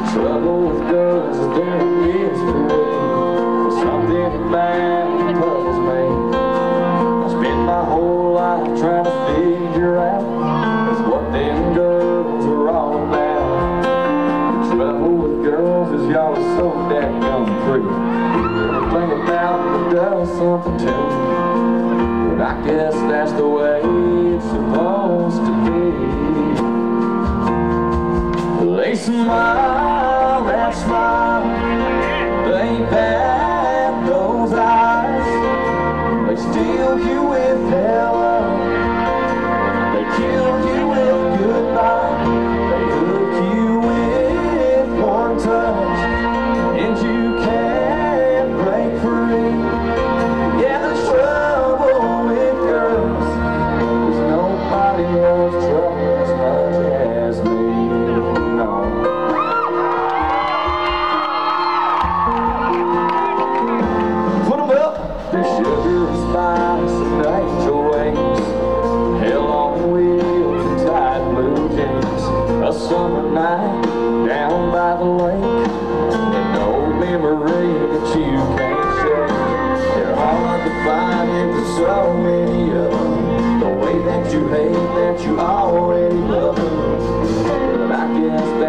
Trouble with girls is their mystery. Something about it puzzles me. I spent my whole life trying to figure out what them girls are all about. The trouble with girls is y'all are so dadgum pretty. Everything about them does something to me. But I guess that's the way it's supposed to be. They smile, that smile, they pat those eyes, they steal you with hello, they kill you with goodbye, they hook you with one touch, and you can't break free. Yeah, the trouble with girls is nobody else trouble as much as me. The sugar and spice and angel wings, hell on wheels and tight blue jeans. A summer night down by the lake, an old memory that you can't shake. They're hard to find yet there's so many of them. The way that you hate that you already love them. But I guess